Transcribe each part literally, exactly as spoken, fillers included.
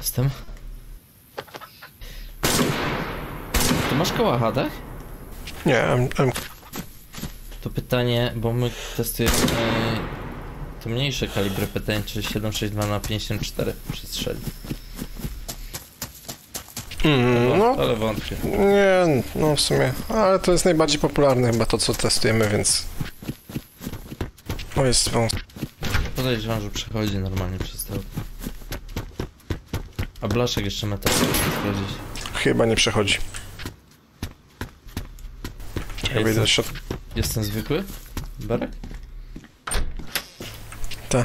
jestem. Ty masz kałacha, tak? Nie, M, M... To pytanie, bo my testujemy te mniejsze kalibry, pytanie czy siedem sześć dwa na pięćdziesiąt cztery przestrzeli. Mm, no, ale wątpię. Nie, no w sumie, ale to jest najbardziej popularne chyba to, co testujemy, więc... O, jest wąs... Podejrzewam, że przechodzi normalnie przez to. A blaszek jeszcze metal sprawdzić. Chyba nie przechodzi. Czekaj, wyjdę do środka. Jest ten zwykły? Berek? Tak.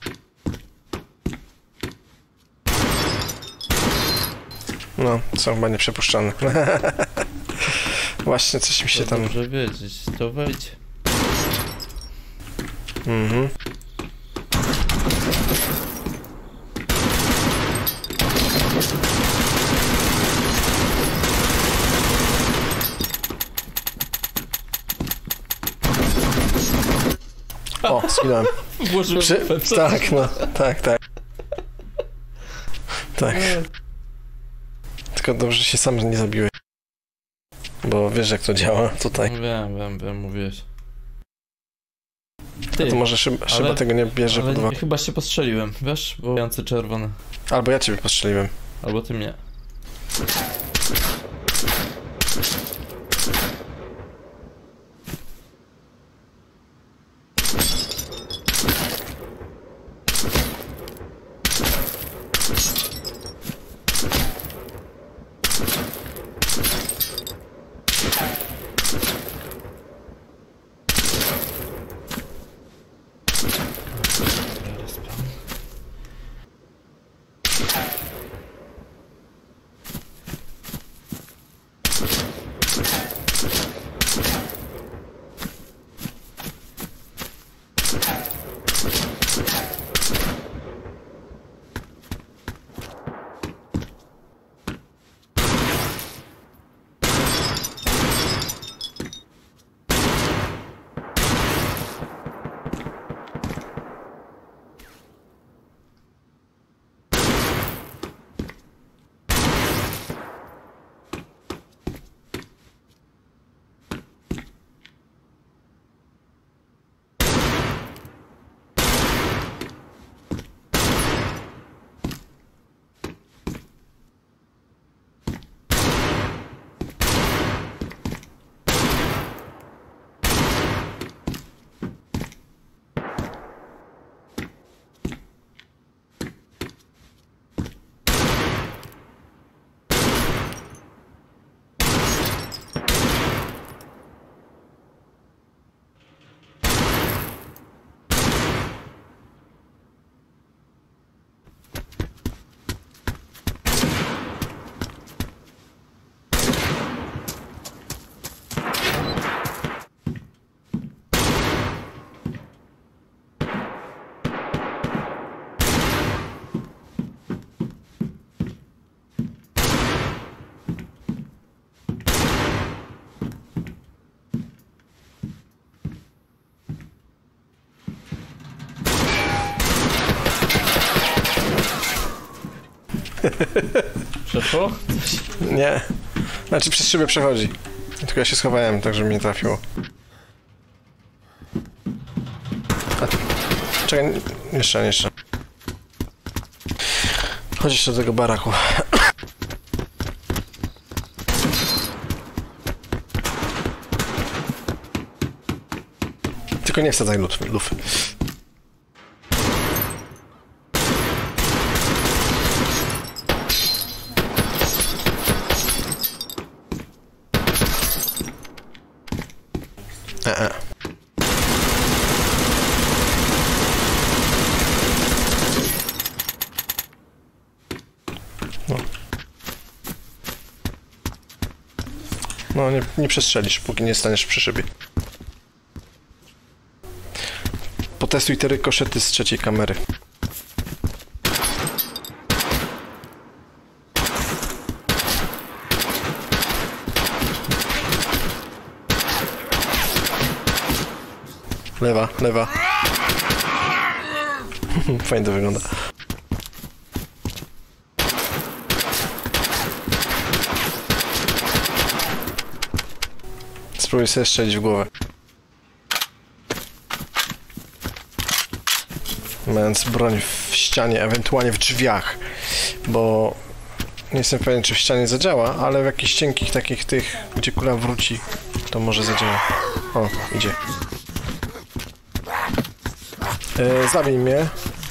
No, są chyba nieprzepuszczalne. Właśnie coś mi się to tam... Dobrze wiedzieć, to wejdź. Mhm. O, zginąłem. Włożyłem Przy... Tak, no, tak, tak. Tak. Tylko dobrze, że się sam nie zabiłeś. Bo wiesz, jak to działa tutaj. Wiem, wiem, wiem, mówiłeś. Ty, to może szyb, szyba ale, tego nie bierze ale pod uwagę. Chyba się postrzeliłem, wiesz? Bo miałem czerwone. Albo ja ciebie postrzeliłem. Albo ty mnie. Przeszło? Nie. Znaczy przez szybę przechodzi. Tylko ja się schowałem, tak żeby mnie trafiło. A, czekaj, jeszcze, jeszcze. Chodź jeszcze do tego baraku. Tylko nie wsadzaj lufy. lufy. E -e. No. No, nie, nie przestrzelisz, póki nie staniesz przy szybie. Potestuj te rykoszety z trzeciej kamery. Lewa, lewa. Fajnie to wygląda. spróbuj sobie strzelić w głowę. Mając broń w ścianie, ewentualnie w drzwiach, bo nie jestem pewien, czy w ścianie zadziała, ale w jakichś cienkich takich tych, gdzie kula wróci, to może zadziała. O, idzie. E, zabij mnie.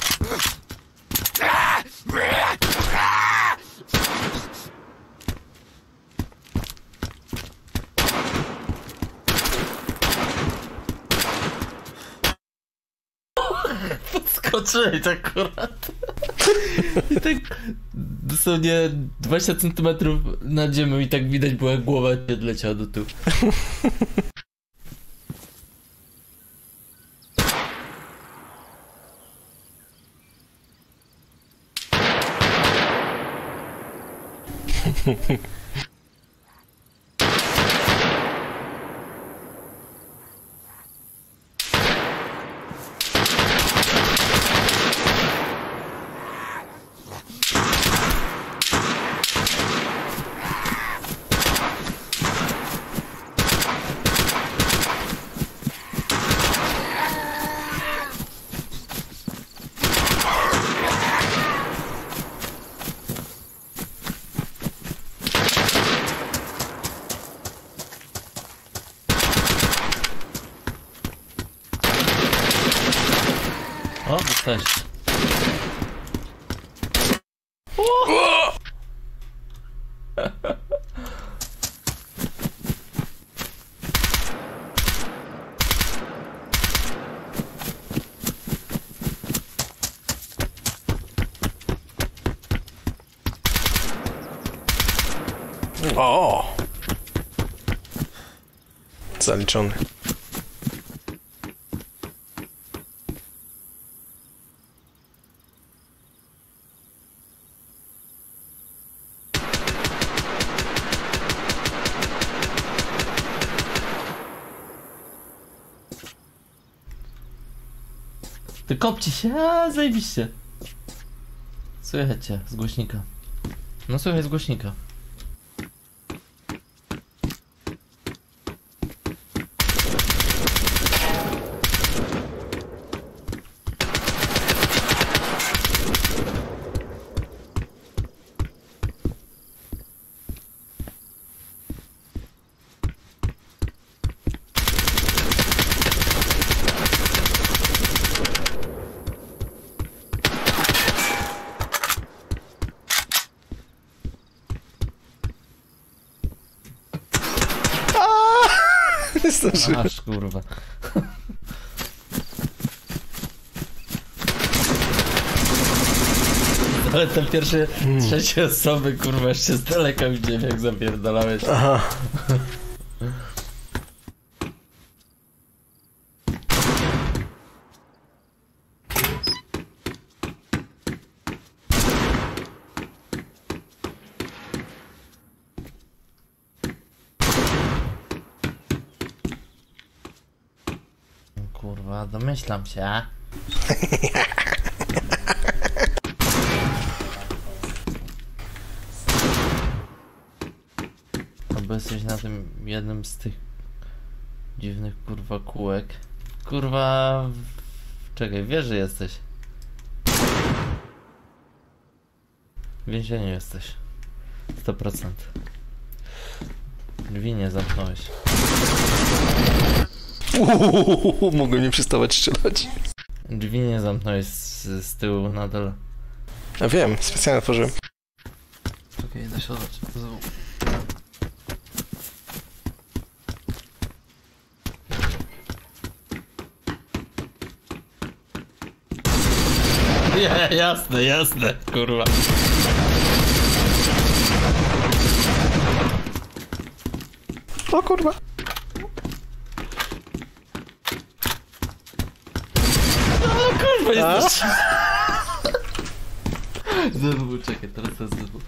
Podskoczyłeś akurat. I tak dosłownie dwadzieścia centymetrów nad ziemią i tak widać było, jak głowa ci odleciała do tyłu. O, dostałeś. O! Zaliczony. Ty kopcie się, a zajebiście. Słychać cię z głośnika. No słychać z głośnika. Aż kurwa. Ale te pierwsze trzecie osoby kurwa jeszcze z daleka widziałem, jak zapierdalałeś. Aha. Kurwa, domyślam się. Albo jesteś na tym jednym z tych dziwnych kurwa kółek. Kurwa... Czekaj, wiesz, że jesteś. W więzieniu jesteś. sto procent. Drzwi nie zamknąłeś. Uuu, mogłem nie przestawać strzelać. Drzwi nie zamknąłeś z, z tyłu nadal. Ja wiem, specjalnie otworzyłem. Okej, okay, da się oddać. Nie, jasne, jasne, kurwa. O kurwa. O kurwa, jesteś... Znowu, czekaj, teraz to znowu.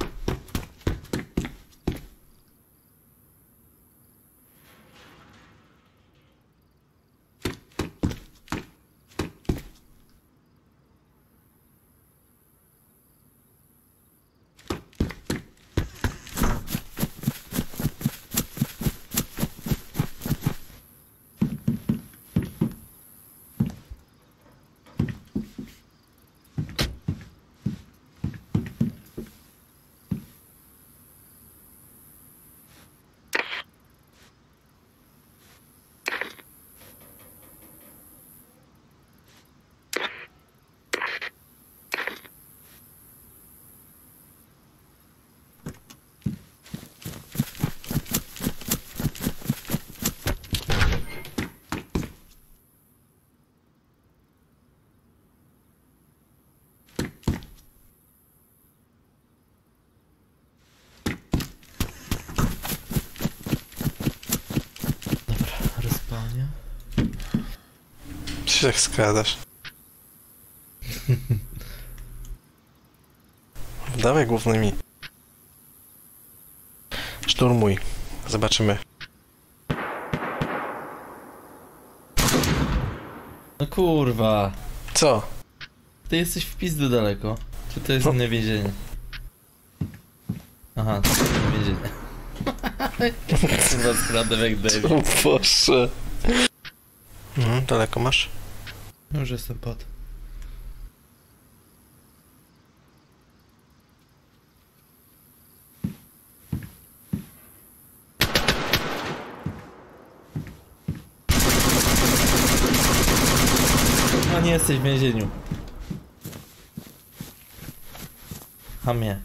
się tak skradasz? Dawaj głównymi. Szturmuj. Zobaczymy. No kurwa. Co? Ty jesteś w pizdu daleko. Czy to jest No. inne więzienie? Aha, to jest inne więzienie. Kurwa, skradam jak David. O Boże. Mhm, daleko masz? Już jestem pod. No nie jesteś w więzieniu. Hamie.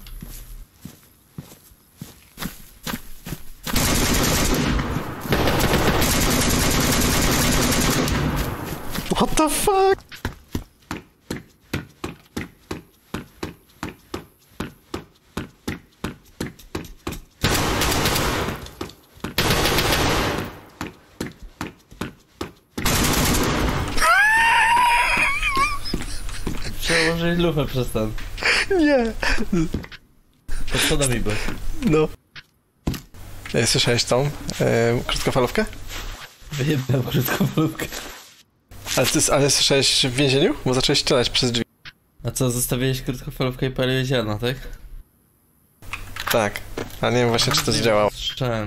What the fuck? Przełożyć lufę przez ten. Nie. Pod schodami byłeś. No. Ej, słyszałeś tą e, krótkofalówkę? Wyjebałem krótką lufkę. Ale, ty, ale słyszałeś w więzieniu? Bo zacząłeś strzelać przez drzwi. A co, zostawiłeś krótkofalówkę i paliłeś ziarno, tak? Tak. A nie wiem właśnie, czy to zdziałało. Słyszałem.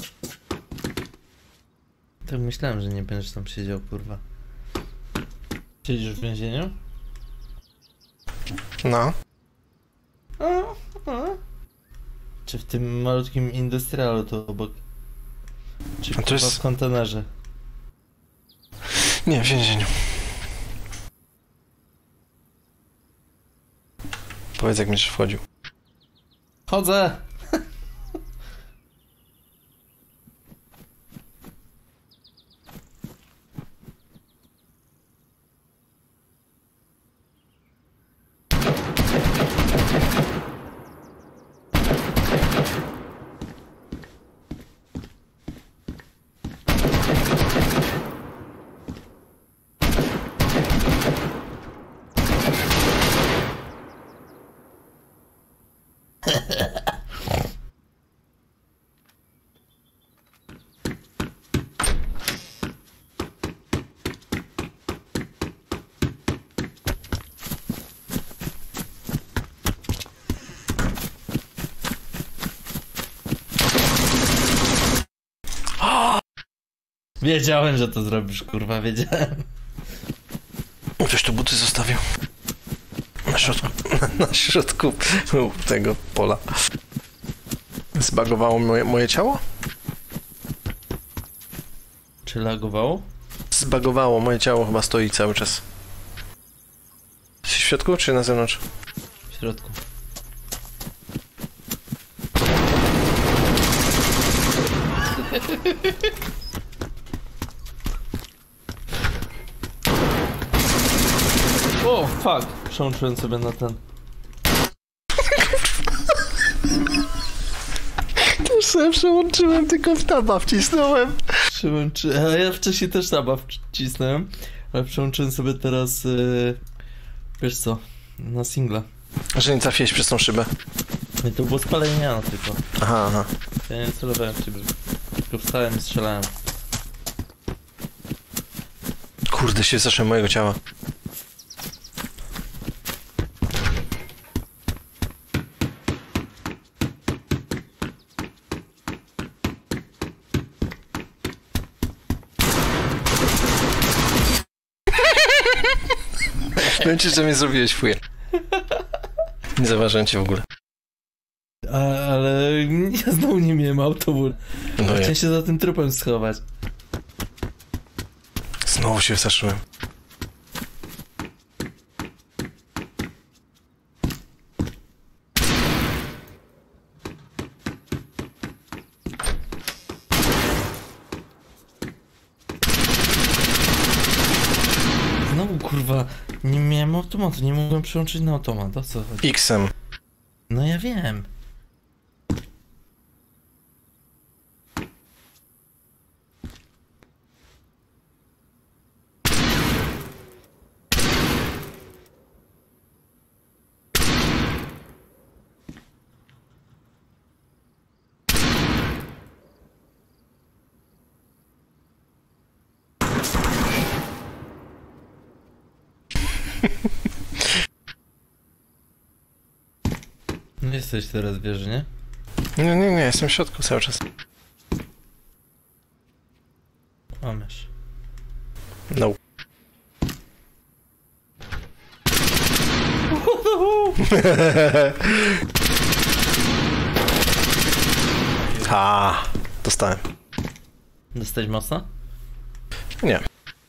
Tak myślałem, że nie będziesz tam siedział, kurwa. Siedzisz w więzieniu? No. A, a. Czy w tym malutkim industrialu tu obok? Czy A to kurwa jest- w kontenerze? Nie, w więzieniu. Powiedz, jak będziesz wchodził. Chodzę! Wiedziałem, że to zrobisz, kurwa, wiedziałem. Ktoś tu buty zostawił. Na środku, na środku tego pola. Zbagowało moje, moje ciało? Czy lagowało? Zbagowało, moje ciało chyba stoi cały czas. W środku czy na zewnątrz? W środku. O, fuck! Przełączyłem sobie na ten. Też sobie przełączyłem, tylko w taba wcisnąłem. Przełączy... A ja wcześniej też taba wcisnąłem, ale przełączyłem sobie teraz... Yy... Wiesz co? Na singla. Że nie trafiłeś przez tą szybę. I to było spalenie tylko. Aha, aha. Ja nie celowałem w ciebie. Tylko wstałem i strzelałem. Kurde, się zacząłem mojego ciała. Powiem ci, że mnie zrobiłeś fuje. Nie zauważyłem cię w ogóle. A, ale ja znowu nie miałem autobus. No ja. Chciałem się za tym trupem schować. Znowu się wsaszyłem. Znowu kurwa, nie miałem automatu, nie mogłem przełączyć na automat, o co chodzi? X-em. No ja wiem. Nie jesteś teraz w wieży, nie? Nie, nie, nie, jestem w środku cały czas. Mamesz. No. Ha, dostałem. Dostać mocno? Nie.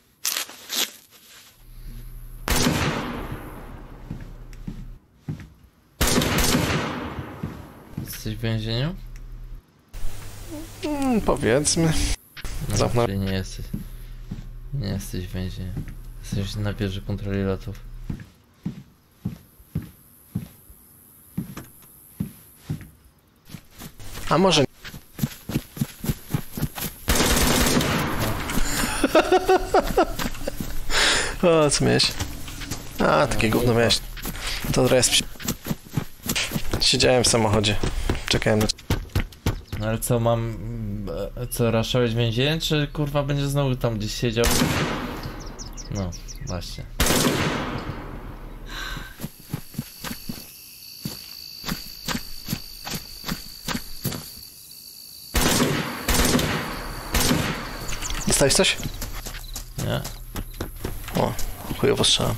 Jesteś w więzieniu? Mm, powiedzmy. No, Zamknę. raczej nie jesteś. Nie jesteś w więzieniu. Jesteś na wieży kontroli lotów. A może... O, co miałeś? A, takie gówno miałeś. To teraz... Siedziałem w samochodzie. Czekałem na... No ale co, mam... e, Co, raszałeś więzienie, czy kurwa będzie znowu tam gdzieś siedział? No, właśnie. Dostałeś coś? Nie? O, chujowo strzelam.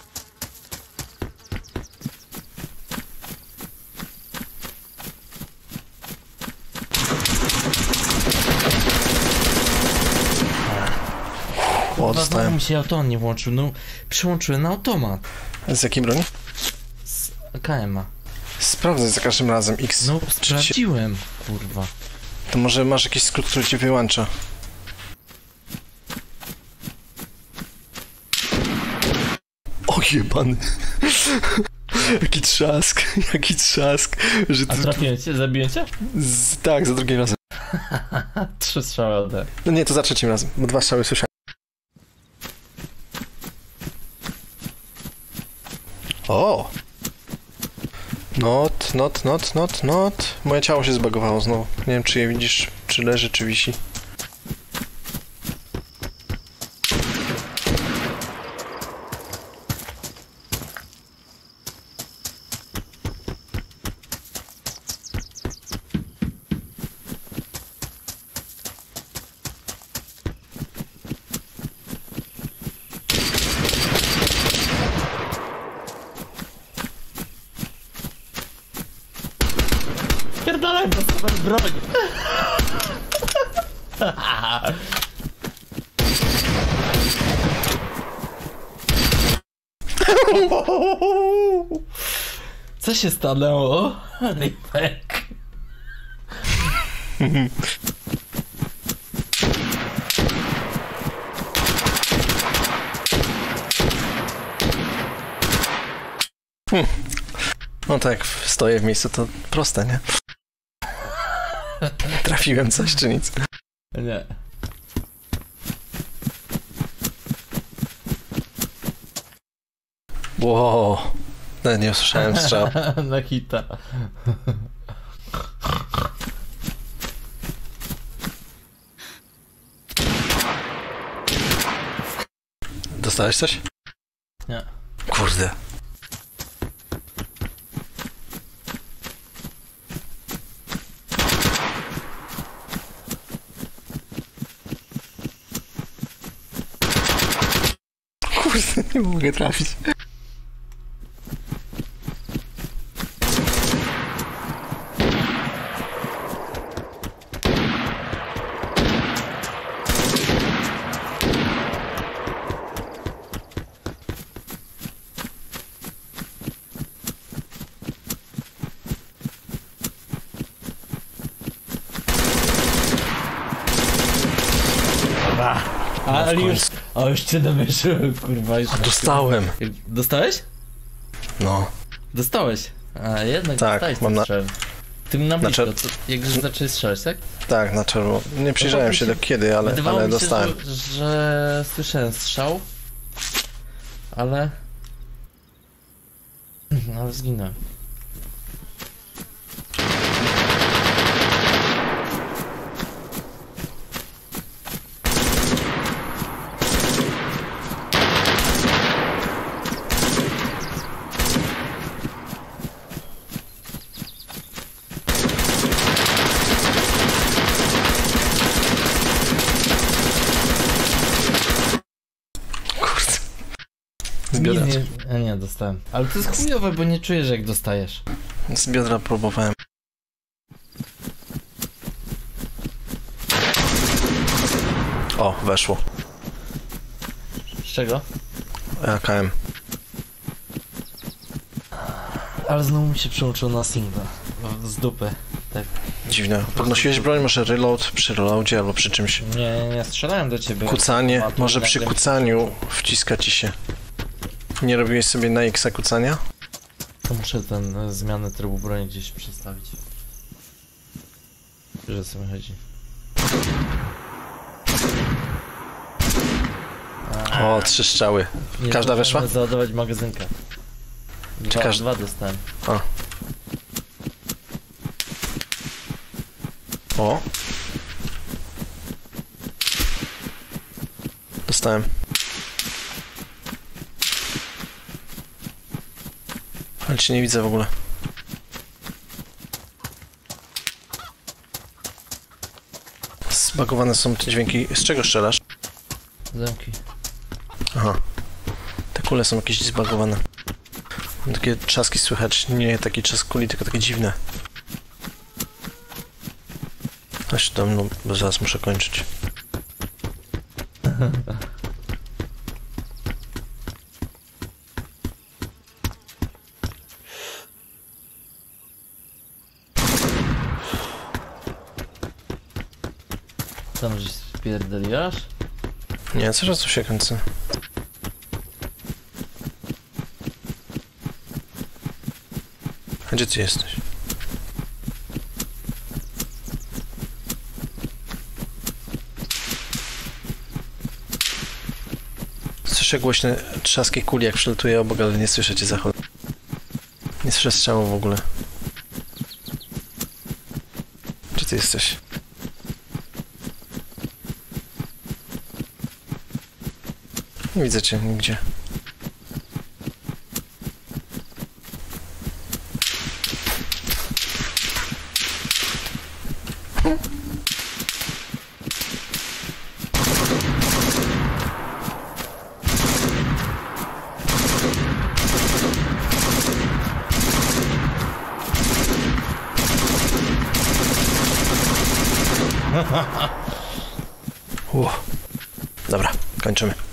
O, Znowu dostałem. mi się auto nie włączył, no przyłączyłem na automat. Z jakiej broni? Z K M a. Sprawdzaj za każdym razem X. No Czy ci- sprawdziłem, kurwa. To może masz jakiś skrót, który cię wyłącza. O jebany. Jaki trzask, jaki trzask. Że A ty... trafiłem cię? Zabiłem cię? Z... Tak, za drugim razem. Trzy strzały ode. No nie, to za trzecim razem, bo dwa strzały słyszałem. O! Not, not, not, not, not. Moje ciało się zbagowało znowu. Nie wiem, czy je widzisz, czy leży, czy wisi. Pierdolę, dostałem broń. Co się stanęło? Ripek. Hmm. No tak, stoję w miejscu, to proste, nie? Trafiłem coś, czy nic? Nie. Wow. No, nie usłyszałem strzał. Na hita. Dostałeś coś? Nie. Kurde. Kurde, nie mogę trafić. A, ale już... O, już cię domierzyłem, kurwa. Już Dostałem. Dostałeś? No. Dostałeś. A, jednak Tak, dostałeś mam ten na- strzał. Tym na blisko, Znaczy- co, jak już zaczęłeś strzelać, tak? Tak, na czerwono. Nie przyjrzałem się do kiedy, ale, Wydawało ale mi się, dostałem. Że, że słyszałem strzał, ale... Ale zginąłem. Z biodra. Nie, nie, nie, dostałem. Ale to jest chujowe, bo nie czujesz, jak dostajesz. Z biodra próbowałem. O, weszło. Z czego? A K M. Ale znowu mi się przełączył na singla. Z dupy. Tak. Dziwne. Podnosiłeś broń, może reload przy reloadzie albo przy czymś. Nie, nie, nie, strzelałem do ciebie. Kucanie, A, to może nagle- przy kucaniu wciska ci się. Nie robiłeś sobie na X kucania? To muszę ten e, zmianę trybu broni gdzieś przestawić. Wiesz, o co mi chodzi. O, trzy strzały. Nie Każda zdążyłem weszła? załadować magazynkę. Dwa, każda- dwa dostałem. O. O. Dostałem. Ale cię nie widzę w ogóle. Zbagowane są te dźwięki. Z czego strzelasz? Zamki. Aha. Te kule są jakieś zbagowane. Takie trzaski słychać. Nie taki trzask kuli, tylko takie dziwne. Chodź do mną, bo zaraz muszę kończyć. Tam gdzieś spierdoliłaś? Nie, co raz tu się kręcę. A gdzie ty jesteś? Słyszę głośne trzaski kuli, jak przelatuje obok, ale nie słyszę cię za Nie słyszę strzału w ogóle. Gdzie ty jesteś? Nie widzę cię nigdzie. Uff. Dobra, kończymy.